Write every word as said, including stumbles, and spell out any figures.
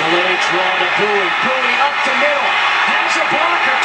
Delayed draw to Buie. Buie up the middle. Has a blocker.